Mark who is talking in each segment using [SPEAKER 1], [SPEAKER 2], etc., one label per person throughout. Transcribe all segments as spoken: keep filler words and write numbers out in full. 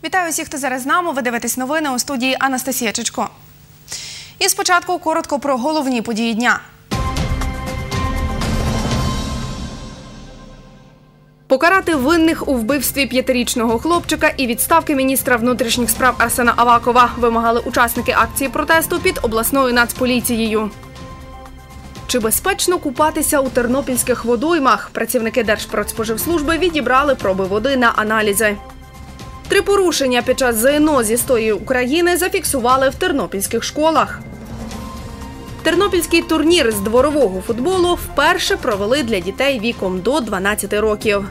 [SPEAKER 1] Вітаю всіх, хто зараз з нами. Ви дивитесь новини, у студії Анастасія Чичко. І спочатку коротко про головні події дня. Покарати винних у вбивстві п'ятирічного хлопчика і відставки міністра внутрішніх справ Арсена Авакова вимагали учасники акції протесту під обласною нацполіцією. Чи безпечно купатися у тернопільських водоймах? Працівники Держпродспоживслужби відібрали проби води на аналізи. Три порушення під час ЗНО з історії України зафіксували в тернопільських школах. Тернопільський турнір з дворового футболу вперше провели для дітей віком до дванадцяти років.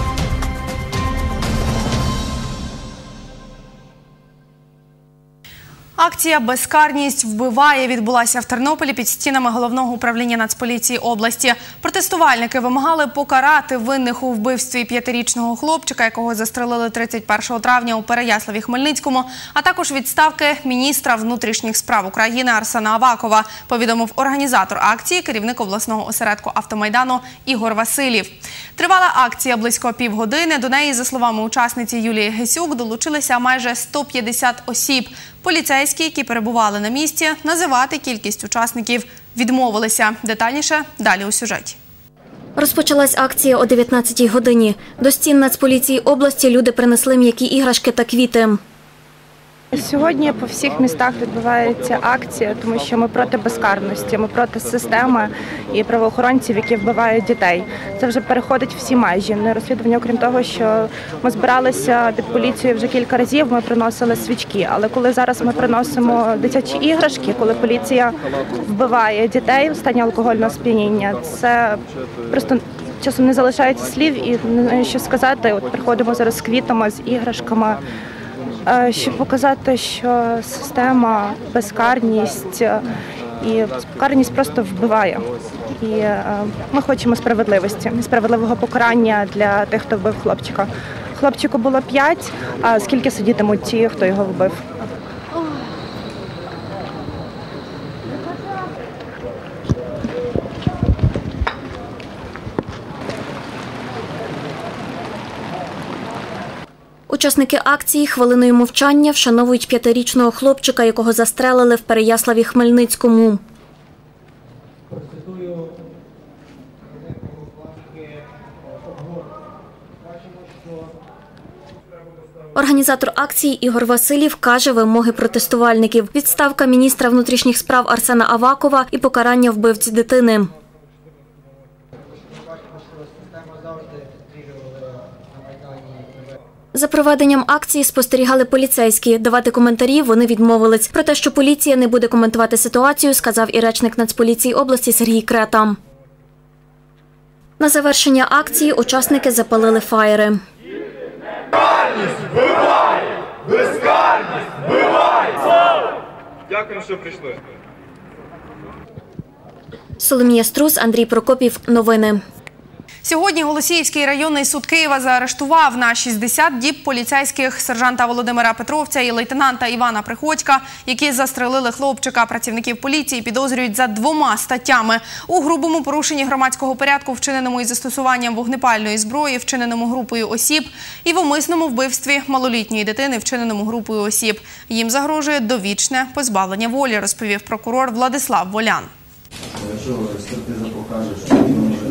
[SPEAKER 1] Акція «Безкарність вбиває» відбулася в Тернополі під стінами Головного управління Нацполіції області. Протестувальники вимагали покарати винних у вбивстві п'ятирічного хлопчика, якого застрелили тридцять першого травня у Переяславі-Хмельницькому, а також відставки міністра внутрішніх справ України Арсена Авакова, повідомив організатор акції, керівник обласного осередку «Автомайдану» Ігор Василів. Тривала акція близько півгодини. До неї, за словами учасниці Юлії Гесюк, долучилися майже сто п'ятдесят осіб. Поліцейські, які перебували на місці, називати кількість учасників відмовилися. Детальніше далі у сюжеті.
[SPEAKER 2] Розпочалась акція о дев'ятнадцятій годині. До стін Нацполіції області люди принесли м'які іграшки та квіти.
[SPEAKER 3] Сьогодні по всіх містах відбувається акція, тому що ми проти безкарності, ми проти системи і правоохоронців, які вбивають дітей. Це вже переходить всі межі. На розслідування, окрім того, що ми збиралися під поліцією вже кілька разів, ми приносили свічки. Але коли зараз ми приносимо дитячі іграшки, коли поліція вбиває дітей в стані алкогольного сп'яніння, це просто часом не залишається слів і не знаю, що сказати. От приходимо зараз з квітами, з іграшками, щоб показати, що система, безкарність і безкарність просто вбиває. І ми хочемо справедливості, справедливого покарання для тих, хто вбив хлопчика. Хлопчику було п'ять, а скільки сидітимуть ті, хто його вбив?
[SPEAKER 2] Учасники акції хвилиною мовчання вшановують п'ятирічного хлопчика, якого застрелили в Переяславі-Хмельницькому. Організатор акції Ігор Василів каже вимоги протестувальників – відставка міністра внутрішніх справ Арсена Авакова і покарання вбивці дитини. За проведенням акції спостерігали поліцейські. Давати коментарі вони відмовились. Про те, що поліція не буде коментувати ситуацію, сказав і речник Нацполіції області Сергій Крета. На завершення акції учасники запалили фаєри.
[SPEAKER 4] Безкарність вбиває! Безкарність вбиває! Слава! Дякую, що прийшли.
[SPEAKER 2] Соломія Струс, Андрій Прокопів. Новини.
[SPEAKER 1] Сьогодні Голосіївський районний суд Києва заарештував на шістдесят діб поліцейських сержанта Володимира Петровця і лейтенанта Івана Приходька, які застрелили хлопчика. Працівників поліції підозрюють за двома статтями. У грубому порушенні громадського порядку, вчиненому із застосуванням вогнепальної зброї, вчиненому групою осіб, і в умисному вбивстві малолітньої дитини, вчиненому групою осіб. Їм загрожує довічне позбавлення волі, розповів прокурор Владислав Волян.
[SPEAKER 5] Якщо експертиза покаже, що він може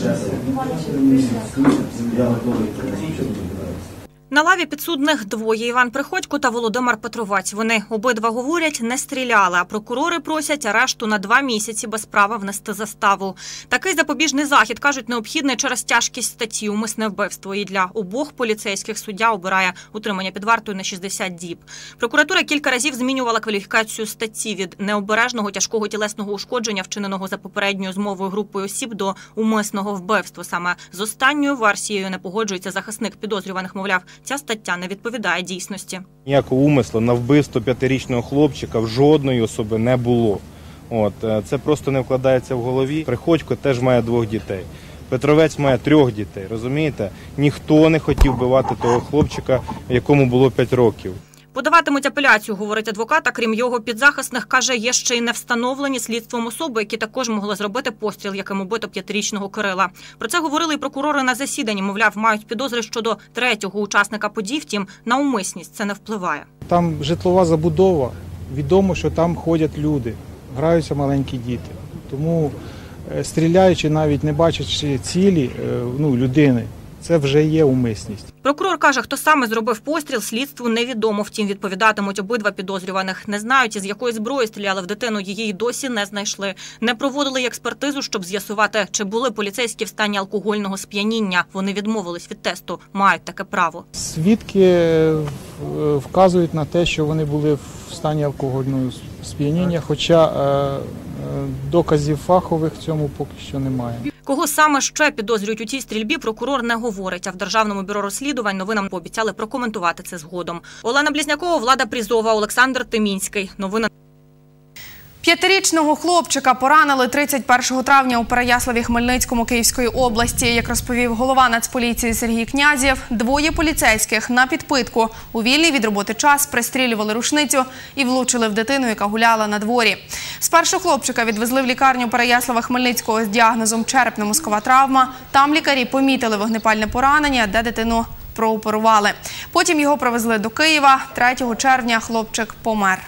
[SPEAKER 5] я готовий принести.
[SPEAKER 6] На лаві підсудних двоє – Іван Приходько та Володимир Петровець. Вони обидва говорять, не стріляли, а прокурори просять арешту на два місяці без права внести заставу. Такий запобіжний захід, кажуть, необхідний через тяжкість статті «Умисне вбивство». І для обох поліцейських суддя обирає утримання під вартою на шістдесят діб. Прокуратура кілька разів змінювала кваліфікацію статті від необережного тяжкого тілесного ушкодження, вчиненого за попередньою змовою групою осіб, до умисного вбивства. Саме з останньою версією не погоджується захисник підозрюваних, мовляв, ця стаття не відповідає дійсності.
[SPEAKER 7] Ніякого умислу на вбивство п'ятирічного хлопчика в жодної особи не було. От, це просто не вкладається в голові. Приходько теж має двох дітей. Петровець має трьох дітей, розумієте? Ніхто не хотів вбивати того хлопчика, якому було п'ять років.
[SPEAKER 6] Подаватимуть апеляцію, говорить адвокат, а крім його підзахисних, каже, є ще й невстановлені слідством особи, які також могли зробити постріл, яким убито п'ятирічного Кирила. Про це говорили і прокурори на засіданні, мовляв, мають підозри щодо третього учасника подій, втім, на умисність це не впливає.
[SPEAKER 8] Там житлова забудова, відомо, що там ходять люди, граються маленькі діти. Тому стріляючи, навіть не бачачи цілі, ну, людини, це вже є умисність.
[SPEAKER 6] Прокурор каже, хто саме зробив постріл, слідству невідомо. Втім, відповідатимуть обидва підозрюваних. Не знають, із якої зброї стріляли в дитину, її досі не знайшли. Не проводили й експертизу, щоб з'ясувати, чи були поліцейські в стані алкогольного сп'яніння. Вони відмовились від тесту, мають таке право.
[SPEAKER 8] Свідки вказують на те, що вони були в стані алкогольного сп'яніння, хоча доказів фахових в цьому поки що немає.
[SPEAKER 6] Кого саме ще підозрюють у цій стрільбі, прокурор не говорить, а в Державному бюро розслідувань новинам пообіцяли прокоментувати це згодом. Олена Близнякова, Влада Прізова, Олександр Тимінський. Новини.
[SPEAKER 1] П'ятирічного хлопчика поранили тридцять першого травня у Переяславі Хмельницькому Київської області. Як розповів голова Нацполіції Сергій Князєв, двоє поліцейських на підпитку у вільний від роботи час пристрілювали рушницю і влучили в дитину, яка гуляла на дворі. Спершу хлопчика відвезли в лікарню Переяслава Хмельницького з діагнозом черепно-мозкова травма. Там лікарі помітили вогнепальне поранення, де дитину прооперували. Потім його привезли до Києва. третього червня хлопчик помер.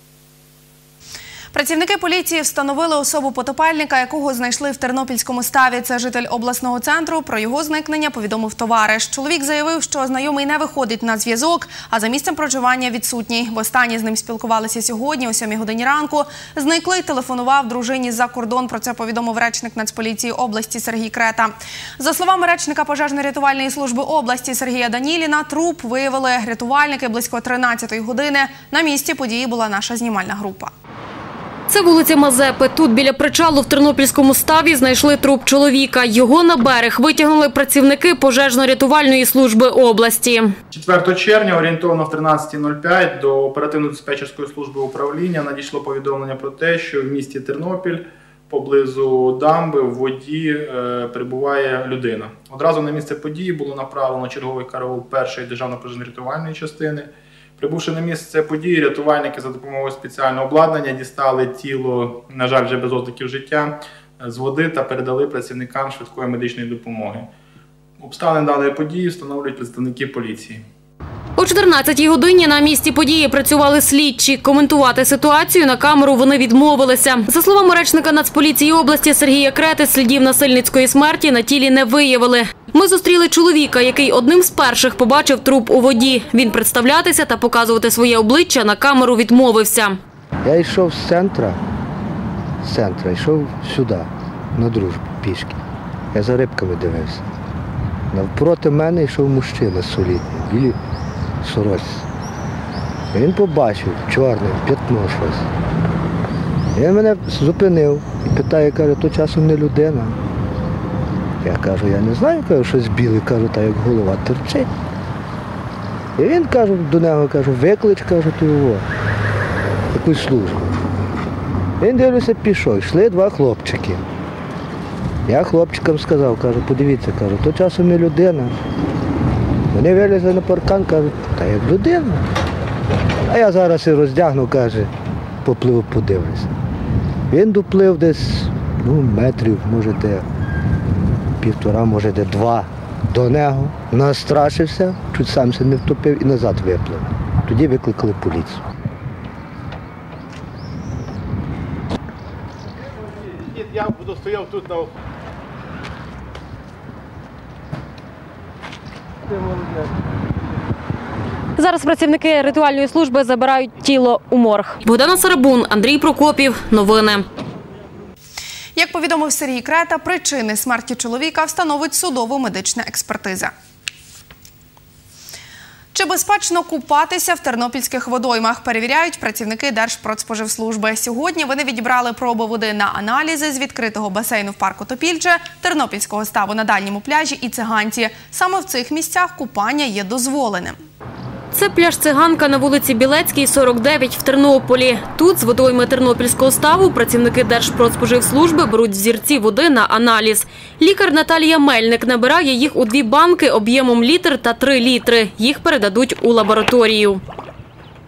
[SPEAKER 1] Працівники поліції встановили особу потопельника, якого знайшли в Тернопільському ставі. Це житель обласного центру. Про його зникнення повідомив товариш. Чоловік заявив, що знайомий не виходить на зв'язок, а за місцем проживання відсутній. Востаннє з ним спілкувалися сьогодні о сьомій годині ранку. Зниклий телефонував дружині за кордон. Про це повідомив речник Нацполіції області Сергій Крета. За словами речника пожежно-рятувальної служби області Сергія Даніліна, труп виявили рятувальники близько тринадцятої години. На місці події була наша знімальна група.
[SPEAKER 2] Це вулиця Мазепи. Тут біля причалу в Тернопільському ставі знайшли труп чоловіка. Його на берег витягнули працівники пожежно-рятувальної служби області.
[SPEAKER 9] четвертого червня орієнтовно в тринадцята нуль п'ять до оперативно-диспетчерської служби управління надійшло повідомлення про те, що в місті Тернопіль поблизу дамби в воді е, перебуває людина. Одразу на місце події було направлено черговий караул першої державної пожежно-рятувальної частини. Прибувши на місце події, рятувальники за допомогою спеціального обладнання дістали тіло, на жаль, вже без ознаків життя, з води та передали працівникам швидкої медичної допомоги. Обставини даної події встановлюють представники поліції.
[SPEAKER 2] О чотирнадцятій годині на місці події працювали слідчі. Коментувати ситуацію на камеру вони відмовилися. За словами речника Нацполіції області Сергія Крети, слідів насильницької смерті на тілі не виявили. Ми зустріли чоловіка, який одним з перших побачив труп у воді. Він представлятися та показувати своє обличчя на камеру відмовився.
[SPEAKER 10] Я йшов з центру, з центру, йшов сюди, на Дружбу, пішки. Я за рибками дивився. Навпроти мене йшов мужчина солідний, білі сорочці. Він побачив чорне п'ятно щось. Він мене зупинив і питає, каже, то часом не людина. Я кажу, я не знаю, кажу, щось біле, кажу, та як голова терчить. І він, кажу, до нього, кажу, виклич, кажу, ти його, якусь службу. Він, дивлюся, пішов, йшли два хлопчики. Я хлопчикам сказав, кажу, подивіться, кажу, то часом не людина. Вони вилізли на паркан, кажуть, та як людина. А я зараз і роздягну, каже, попливу подивлюся. Він доплив десь, ну, метрів, може, де півтора, може, де два до нього. Настрашився, чуть сам се не втопив і назад виплив. Тоді викликали поліцію.
[SPEAKER 11] Я буду стояв тут на...
[SPEAKER 2] Зараз працівники рятувальної служби забирають тіло у морг. Богдана Сарабун, Андрій Прокопів. Новини.
[SPEAKER 1] Як повідомив Сергій Крета, причини смерті чоловіка встановить судово-медична експертиза. Чи безпечно купатися в тернопільських водоймах, перевіряють працівники Держпродспоживслужби. Сьогодні вони відібрали проби води на аналізи з відкритого басейну в парку Топільче, Тернопільського ставу на дальньому пляжі і Циганці. Саме в цих місцях купання є дозволеним.
[SPEAKER 2] Це пляж «Циганка» на вулиці Білецькій, сорок дев'ять в Тернополі. Тут з водойми Тернопільського ставу працівники Держпродспоживслужби беруть взірці води на аналіз. Лікар Наталія Мельник набирає їх у дві банки об'ємом літр та три літри. Їх передадуть у лабораторію.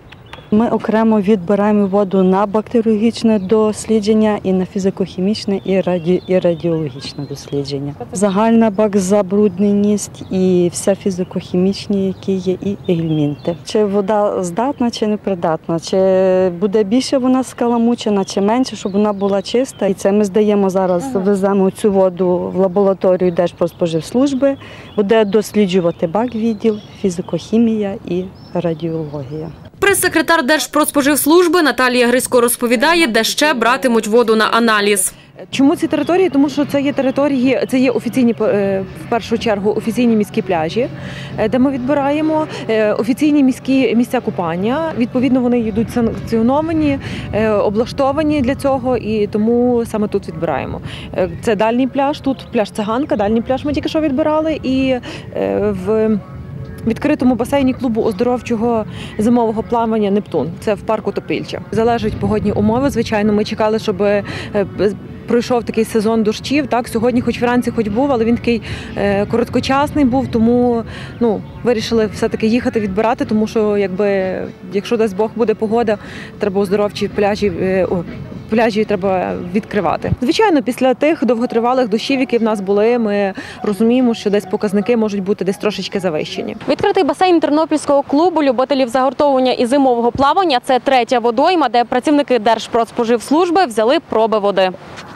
[SPEAKER 12] Ми окремо відбираємо воду на бактеріологічне дослідження і на фізико-хімічне і, раді... і радіологічне дослідження. Загальна бакзабрудненість і все фізико-хімічні, які є, і гельмінти. Чи вода здатна, чи непридатна, чи буде більше вона скаламучена, чи менше, щоб вона була чиста. І це ми здаємо зараз, веземо цю воду в лабораторію Держпродспоживслужби, буде досліджувати баквідділ, фізико-хімія і радіологія.
[SPEAKER 13] Прес-секретар Держпродспоживслужби Наталія Грисько розповідає, де ще братимуть воду на аналіз.
[SPEAKER 14] Чому ці території? Тому що це є території, це є офіційні, в першу чергу, офіційні міські пляжі, де ми відбираємо офіційні міські місця купання. Відповідно, вони йдуть санкціоновані, облаштовані для цього, і тому саме тут відбираємо. Це дальній пляж, тут пляж Циганка, дальній пляж ми тільки що відбирали, і в відкритому басейні клубу оздоровчого зимового плавання «Нептун». Це в парку Топільча. Залежать погодні умови, звичайно. Ми чекали, щоб пройшов такий сезон дощів. Так, сьогодні хоч вранці хоч був, але він такий е, короткочасний був, тому ну, вирішили все-таки їхати відбирати, тому що якби, якщо дасть Бог буде погода, треба оздоровчі пляжі, е, о, пляжі треба відкривати. Звичайно, після тих довготривалих дощів, які в нас були, ми розуміємо, що десь показники можуть бути десь трошечки завищені.
[SPEAKER 13] Відкритий басейн Тернопільського клубу любителів загортовування і зимового плавання – це третя водойма, де працівники Держпродспоживслужби взяли проби води.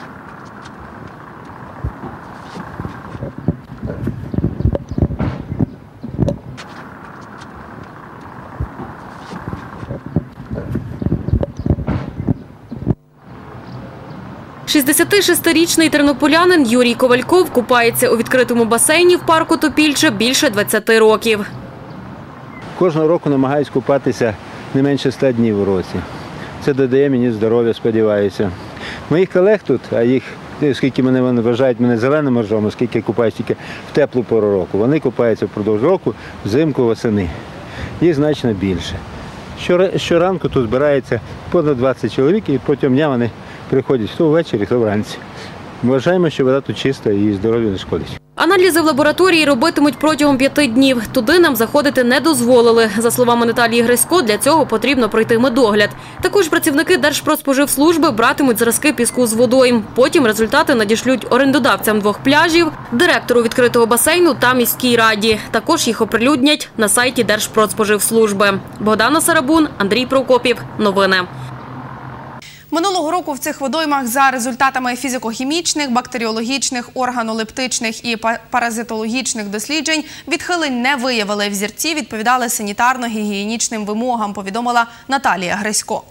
[SPEAKER 13] шістдесятишестирічний тернополянин Юрій Ковальков купається у відкритому басейні в парку Топільче більше двадцяти років.
[SPEAKER 15] Кожного року намагаюсь купатися не менше ста днів у році. Це додає мені здоров'я, сподіваюся. Моїх колег тут, а їх, оскільки мене вони вважають мене зеленим моржом, оскільки я купаюся тільки в теплу пору року, вони купаються впродовж року, взимку, восени. Їх значно більше. Щоранку тут збирається понад двадцять чоловік, і протягом дня вони приходять хто ввечері, хто вранці. Вважаємо, що вода тут чиста і здоров'ю не шкодить.
[SPEAKER 13] Аналізи в лабораторії робитимуть протягом п'яти днів. Туди нам заходити не дозволили. За словами Наталії Грисько, для цього потрібно пройти медогляд. Також працівники Держпродспоживслужби братимуть зразки піску з водойм. Потім результати надішлють орендодавцям двох пляжів, директору відкритого басейну та міській раді. Також їх оприлюднять на сайті Держпродспоживслужби. Богдана Сарабун, Андрій Прокопів. Новини.
[SPEAKER 1] Минулого року в цих водоймах за результатами фізико-хімічних, бактеріологічних, органолептичних і паразитологічних досліджень відхилень не виявили. Взірці відповідали санітарно-гігієнічним вимогам, повідомила Наталія Грисько.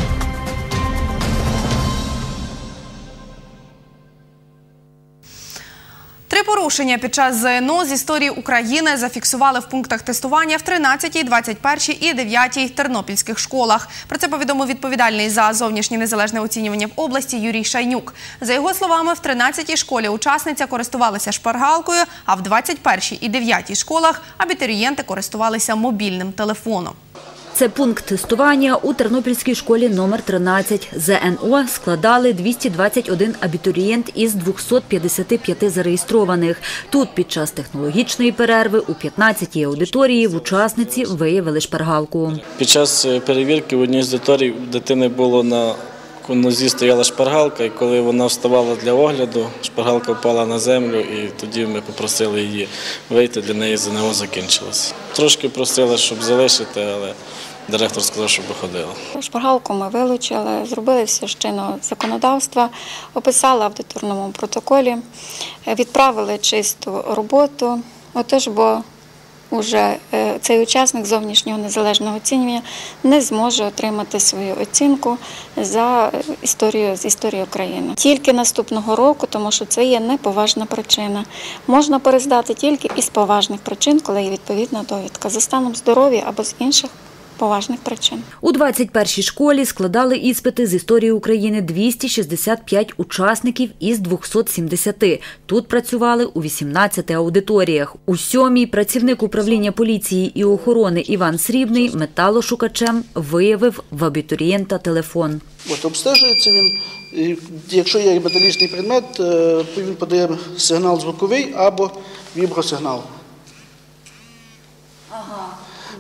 [SPEAKER 1] Три порушення під час ЗНО з історії України зафіксували в пунктах тестування в тринадцятій, двадцять першій і дев'ятій тернопільських школах. Про це повідомив відповідальний за зовнішнє незалежне оцінювання в області Юрій Шайнюк. За його словами, в тринадцятій школі учасниця користувалася шпаргалкою, а в двадцять першій і дев'ятій школах абітурієнти користувалися мобільним телефоном.
[SPEAKER 16] Це пункт тестування у Тернопільській школі номер тринадцять. ЗНО складали двісті двадцять один абітурієнт із двохсот п'ятдесяти п'яти зареєстрованих. Тут під час технологічної перерви у п'ятнадцятій аудиторії в учасниці виявили шпаргалку.
[SPEAKER 17] Під час перевірки в одній з аудиторій у дитини було на нозі стояла шпаргалка, і коли вона вставала для огляду, шпаргалка впала на землю, і тоді ми попросили її вийти, для неї ЗНО закінчилося. Трошки просили, щоб залишити, але директор сказав, щоб виходила.
[SPEAKER 18] Шпаргалку ми вилучили, зробили все з чинного законодавства, описали в аудиторному протоколі, відправили чисту роботу, отож, бо уже цей учасник зовнішнього незалежного оцінювання не зможе отримати свою оцінку за історію, з історії України. Тільки наступного року, тому що це є неповажна причина. Можна перездати тільки із поважних причин, коли є відповідна довідка за станом здоров'я або з інших поважних причин.
[SPEAKER 16] У двадцять першій школі складали іспити з історії України двісті шістдесят п'ять учасників із двохсот сімдесяти. Тут працювали у вісімнадцяти аудиторіях. У сьомій працівник управління поліції і охорони Іван Срібний металошукачем виявив в абітурієнта телефон.
[SPEAKER 19] От обстежується він, і якщо є металічний предмет, він подає сигнал звуковий або вібросигнал.
[SPEAKER 16] Ага.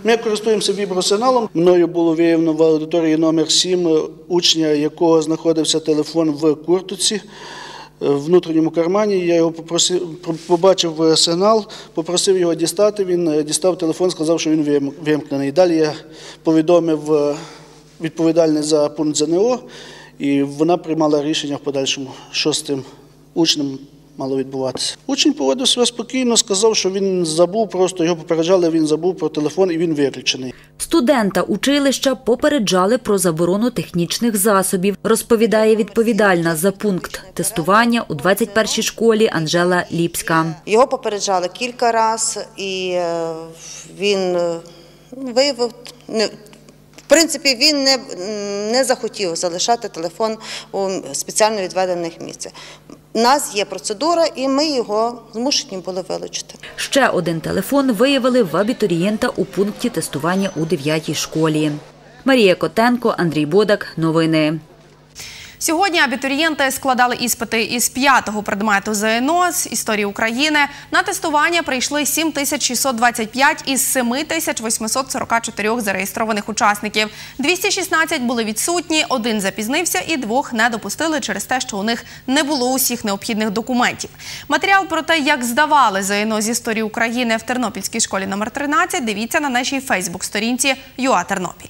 [SPEAKER 19] Ми користуємося вібросигналом. Мною було виявлено в аудиторії номер сім учня, якого знаходився телефон в куртці, в внутрішньому кармані. Я його попросив, побачив сигнал, попросив його дістати. Він дістав телефон, сказав, що він вимкнений. Далі я повідомив відповідальний за пункт ЗНО, і вона приймала рішення в подальшому, що з тим учнем мало відбуватися. Учень поводив себе спокійно, сказав, що він забув, просто його попереджали, він забув про телефон і він виключений.
[SPEAKER 16] Студента училища попереджали про заборону технічних засобів, розповідає відповідальна за пункт тестування у двадцять першій школі Анжела Ліпська.
[SPEAKER 20] Його попереджали кілька разів, і він виявив, в принципі, він не, не захотів залишати телефон у спеціально відведених місцях. У нас є процедура, і ми його змушені були вилучити.
[SPEAKER 16] Ще один телефон виявили в абітурієнта у пункті тестування у дев'ятій школі. Марія Котенко, Андрій Бодак. Новини.
[SPEAKER 1] Сьогодні абітурієнти складали іспити із п'ятого предмету ЗНО з історії України. На тестування прийшли сім тисяч шістсот двадцять п'ять із сім тисяч восьмисот сорок чотири зареєстрованих учасників. двісті шістнадцять були відсутні, один запізнився і двох не допустили через те, що у них не було усіх необхідних документів. Матеріал про те, як здавали ЗНО з історії України в Тернопільській школі номер тринадцять, дивіться на нашій фейсбук-сторінці ЮА Тернопіль.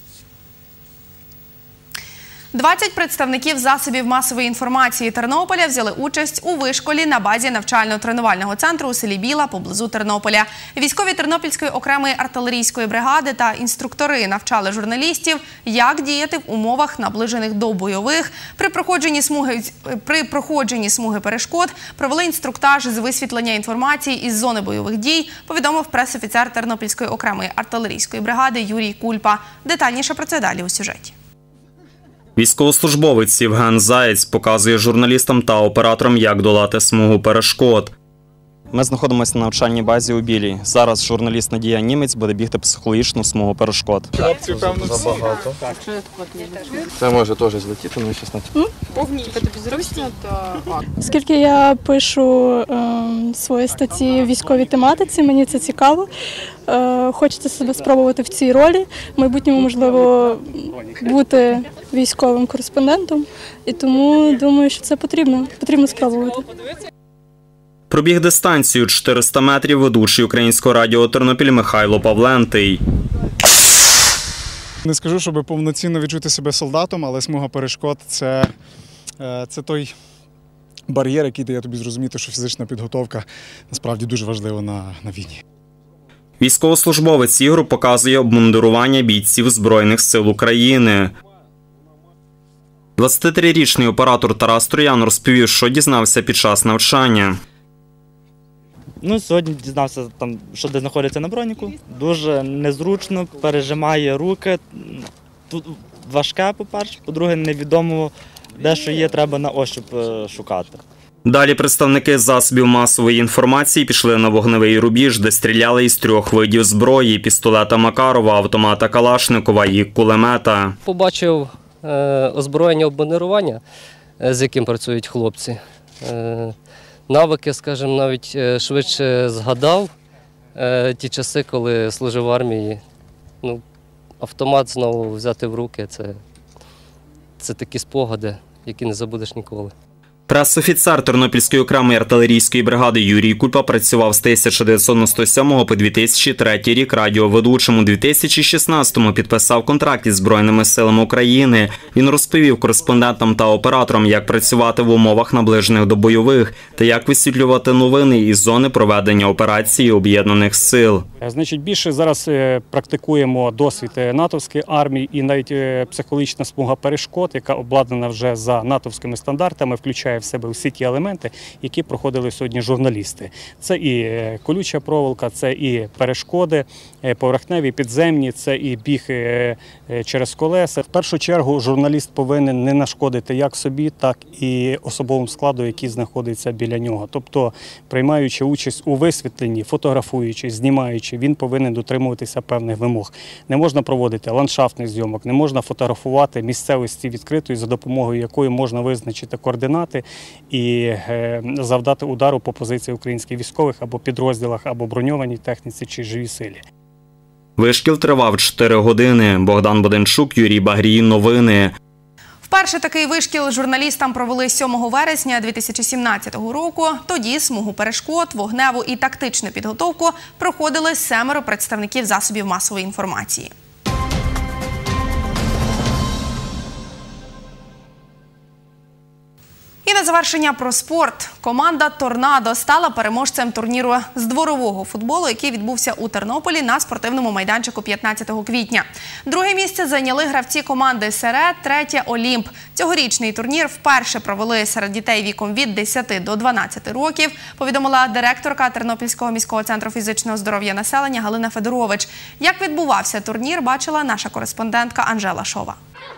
[SPEAKER 1] двадцять представників засобів масової інформації Тернополя взяли участь у вишколі на базі навчально-тренувального центру у селі Біла поблизу Тернополя. Військові Тернопільської окремої артилерійської бригади та інструктори навчали журналістів, як діяти в умовах, наближених до бойових. При проходженні смуги, при проходженні смуги перешкод провели інструктаж з висвітлення інформації із зони бойових дій, повідомив прес-офіцер Тернопільської окремої артилерійської бригади Юрій Кульпа. Детальніше про це далі у сюжеті.
[SPEAKER 21] Військовослужбовець Євген Заєць показує журналістам та операторам, як долати смугу перешкод. Ми знаходимося на навчальній базі у Білій. Зараз журналіст Надія Німець буде бігти психологічну смугу перешкод.
[SPEAKER 22] Хлопців, певно, забагато. Це може теж злетіти, ну, шістнадцять.
[SPEAKER 23] Оскільки я пишу е, свої статті в військовій тематиці, мені це цікаво. Е, хочеться себе спробувати в цій ролі. В майбутньому, можливо, бути військовим кореспондентом. І тому думаю, що це потрібно. Потрібно спробувати.
[SPEAKER 21] Пробіг дистанцію чотириста метрів ведучий Українського радіо Тернопіль Михайло Павлентий.
[SPEAKER 24] Не скажу, щоб повноцінно відчути себе солдатом, але смуга перешкод – це, це той бар'єр, який дає тобі зрозуміти, що фізична підготовка насправді дуже важлива на, на війні.
[SPEAKER 21] Військовослужбовець Ігор показує обмундирування бійців Збройних сил України. двадцятитрирічний оператор Тарас Троян розповів, що дізнався під час навчання.
[SPEAKER 25] Ну, сьогодні дізнався, там, що де знаходиться на броніку. Дуже незручно, пережимає руки. Тут важке, по-перше, по-друге, невідомо, де що є, треба на ощуп шукати.
[SPEAKER 21] Далі представники засобів масової інформації пішли на вогневий рубіж, де стріляли із трьох видів зброї – пістолета Макарова, автомата Калашникова і кулемета.
[SPEAKER 26] Побачив е, озброєння обмундирування, е, з яким працюють хлопці. Е, Навики, скажімо, навіть швидше згадав е, ті часи, коли служив в армії. Ну, автомат знову взяти в руки – це, це такі спогади, які не забудеш ніколи.
[SPEAKER 21] Прес-офіцер Тернопільської окремої артилерійської бригади Юрій Кульпа працював з тисяча дев'ятсот дев'яносто сьомого по дві тисячі третій рік радіоведучим. У дві тисячі шістнадцятому підписав контракт із Збройними силами України. Він розповів кореспондентам та операторам, як працювати в умовах, наближених до бойових, та як висвітлювати новини із зони проведення операції Об'єднаних сил.
[SPEAKER 27] Значить, більше зараз практикуємо досвід натовської армії і навіть психологічна смуга перешкод, яка обладнана вже за натовськими стандартами, включає в себе всі ті елементи, які проходили сьогодні журналісти. Це і колюча проволока, це і перешкоди, поверхневі, підземні, це і біг через колеса. В першу чергу журналіст повинен не нашкодити як собі, так і особовому складу, який знаходиться біля нього. Тобто, приймаючи участь у висвітленні, фотографуючи, знімаючи, він повинен дотримуватися певних вимог. Не можна проводити ландшафтних зйомок, не можна фотографувати місцевості відкритої, за допомогою якої можна визначити координати і завдати удару по позиції українських військових або підрозділах, або броньованій техніці чи живій силі.
[SPEAKER 21] Вишкіл тривав чотири години. Богдан Боденчук, Юрій Багрій. Новини.
[SPEAKER 1] Вперше такий вишкіл журналістам провели сьомого вересня дві тисячі сімнадцятого року. Тоді смугу перешкод, вогневу і тактичну підготовку проходили семеро представників засобів масової інформації. І на завершення про спорт. Команда «Торнадо» стала переможцем турніру з дворового футболу, який відбувся у Тернополі на спортивному майданчику п'ятнадцятого квітня. Друге місце зайняли гравці команди «Серед», третє «Олімп». Цьогорічний турнір вперше провели серед дітей віком від десяти до дванадцяти років, повідомила директорка Тернопільського міського центру фізичного здоров'я населення Галина Федорович. Як відбувався турнір, бачила наша кореспондентка Анжела Шова.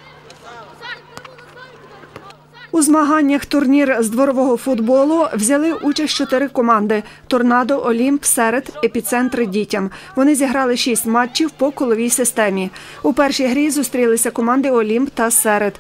[SPEAKER 3] У змаганнях турнір з дворового футболу взяли участь чотири команди – «Торнадо», «Олімп», «Серед», «Епіцентр» дітям. Вони зіграли шість матчів по коловій системі. У першій грі зустрілися команди «Олімп» та «Серед».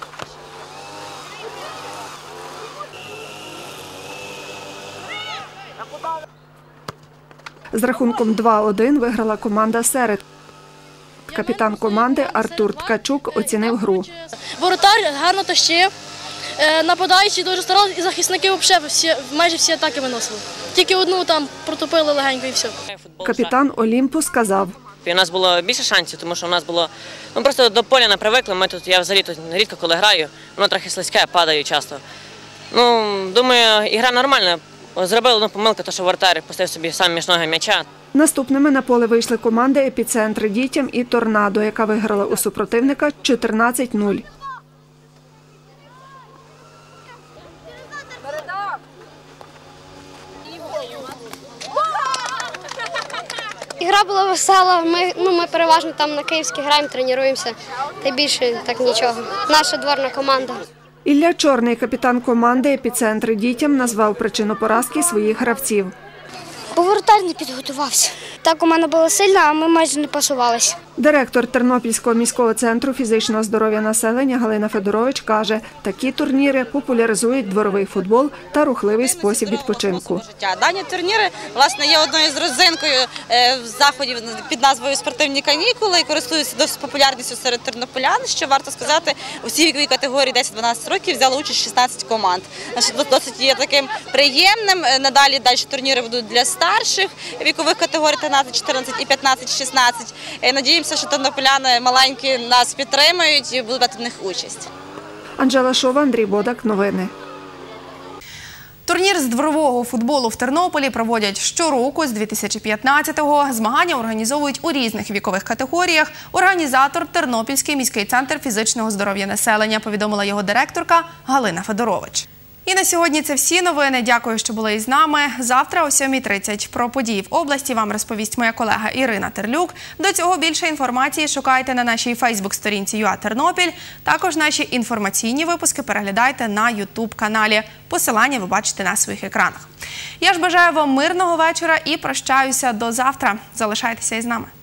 [SPEAKER 3] З рахунком два один виграла команда «Серед». Капітан команди Артур Ткачук оцінив гру.
[SPEAKER 4] Воротар гарно тащив. Нападаючі дуже старалися, і захисники взагалі всі, майже всі атаки виносили. Тільки одну там протопили легенько і все.
[SPEAKER 3] Капітан «Олімпу» сказав.
[SPEAKER 5] У нас було більше шансів, тому що у нас було, ну просто до поля не привикли, ми тут, я взагалі тут рідко коли граю, воно трохи слизьке, падаю часто. Ну, думаю, ігра нормальна, зробили одну помилку, то що воротар пустив собі сам між ноги м'яча.
[SPEAKER 3] Наступними на поле вийшли команди «Епіцентр» дітям і «Торнадо», яка виграла у супротивника чотирнадцять нуль.
[SPEAKER 6] Ігра була весела, ми, ну, ми переважно там на Київській граємо, тренуємося, та більше так нічого. Наша дворна команда.
[SPEAKER 3] Ілля Чорний, капітан команди «Епіцентр» дітям, назвав причину поразки своїх гравців.
[SPEAKER 6] Бо воротар не підготувався. Та команда була сильна, а ми майже не пасувалися.
[SPEAKER 3] Директор Тернопільського міського центру фізичного здоров'я населення Галина Федорович каже, такі турніри популяризують дворовий футбол та рухливий спосіб відпочинку.
[SPEAKER 7] Дані турніри, власне, є одною з родзинкою заходів під назвою «Спортивні канікули» і користуються досить популярністю серед тернополян. Що варто сказати, у всій віковій категорії десять-дванадцять років взяло участь шістнадцять команд. Досить є таким приємним. Надалі далі турніри будуть для старших вікових категорій тринадцять, чотирнадцять і п'ятнадцять, шістнадцять. Надіємося, що тернополяни маленькі нас підтримують і будуть брати в них участь.
[SPEAKER 3] Анжела Шова, Андрій Бодак. Новини.
[SPEAKER 1] Турнір з дворового футболу в Тернополі проводять щороку з дві тисячі п'ятнадцятого. Змагання організовують у різних вікових категоріях. Організатор – Тернопільський міський центр фізичного здоров'я населення, повідомила його директорка Галина Федорович. І на сьогодні це всі новини. Дякую, що були із нами. Завтра о сьомій тридцять про події в області вам розповість моя колега Ірина Терлюк. До цього більше інформації шукайте на нашій фейсбук-сторінці ЮА Тернопіль. Також наші інформаційні випуски переглядайте на ютуб-каналі. Посилання ви бачите на своїх екранах. Я ж бажаю вам мирного вечора і прощаюся до завтра. Залишайтеся із нами.